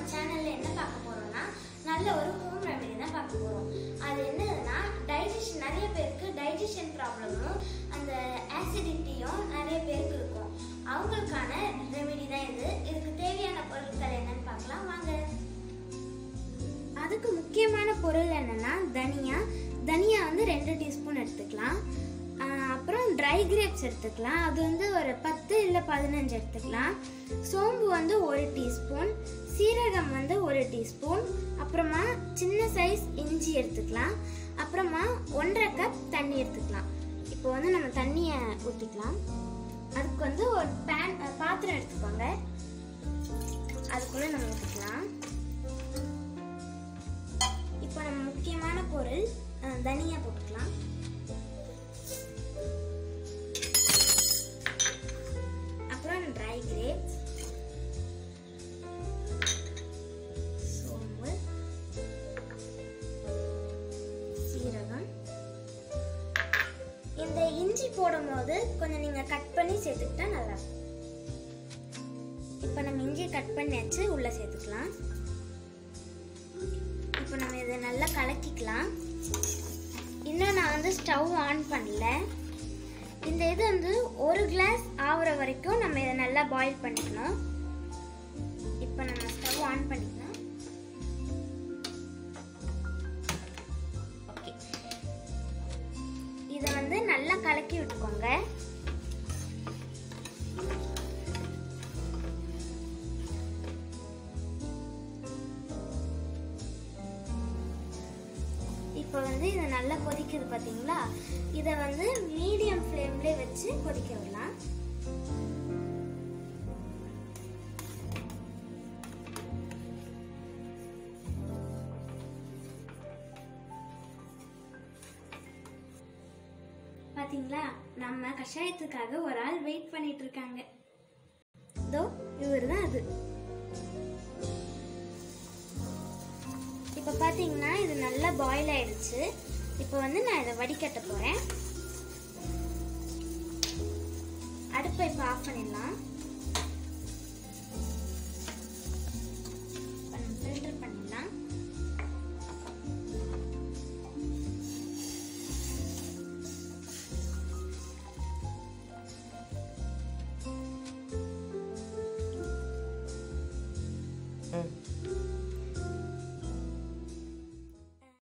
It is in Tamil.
சேனல்ல என்ன பார்க்க போறோம்னா நல்ல ஒரு ஹோம் ரெமெடி தான் பார்க்க போறோம். அது என்னதுன்னா டைஜஷன், நிறைய பேருக்கு டைஜஷன் ப்ராப்ளமும் அந்த ஆசிடிட்டியும் நிறைய பேருக்கு இருக்கும். அவங்களுக்கான ரெமெடி தான் இது. இதுக்கு தேவையான பொருட்கள் என்னன்னு பார்க்கலாம் வாங்க. அதுக்கு முக்கியமான பொருள் என்னன்னா தனியா வந்து 2 டீஸ்பூன் எடுத்துக்கலாம். அப்புறம் ட்ரை கிரேப்ஸ் எடுத்துக்கலாம், அது வந்து ஒரு 10 இல்லை 15 எடுத்துக்கலாம். சோம்பு வந்து 1 டீஸ்பூன், சீரகம் வந்து 1 டீஸ்பூன், அப்புறமா சின்ன சைஸ் இஞ்சி எடுத்துக்கலாம், அப்புறமா 1.5 கப் தண்ணி எடுத்துக்கலாம். இப்போ வந்து நம்ம தண்ணியை ஊற்றிக்கலாம். அதுக்கு வந்து ஒரு பாத்திரம் எடுத்துக்கோங்க, அதுக்குள்ளே நம்ம ஊற்றிக்கலாம். இப்போ நம்ம முக்கியமான பொருள் தனியா போட்டுக்கலாம். அப்புறம் ட்ரை கிரேப்ஸ், சோம்பு, சீரகம். இந்த இஞ்சி போடும்போது கொஞ்சம் நீங்க கட் பண்ணி சேர்த்துக்கிட்டா நல்லா இருக்கும். இப்போ நம்ம இஞ்சி கட் பண்ணியாச்சு, உள்ள சேர்த்துக்கலாம். இப்போ நம்ம இதை நல்லா கலக்கிக்கலாம். இன்னும் நான் வந்து ஸ்டவ் ஆன் பண்ணல. இந்த இது வந்து 1 கிளாஸ் ஆகுற வரைக்கும் நம்ம இதை நல்லா பாயில் பண்ணிக்கணும். இப்போ நம்ம ஸ்டவ் ஆன் பண்ணிக்கலாம். ஓகே, இதை வந்து நல்லா கலக்கி விட்டுக்கோங்க. இப்போ வந்து இது நல்லா கொதிக்குது பார்த்தீங்களா? இதை வந்து மீடியம் ஃப்ளேம்ல வச்சு கொதிக்க விடலாம். பாத்தீங்களா, நம்ம கஷாயத்துக்காக ஒரு ஆள் வெயிட் பண்ணிட்டு இருக்காங்க. இதோ இவர் தான் அது. இப்போ பார்த்தீங்கன்னா இது நல்லா பாயில் ஆயிடுச்சு. இப்போ வந்து நான் இதை வடிகட்ட போறேன். அடுப்பை இப்போ ஆஃப் பண்ணிடலாம்.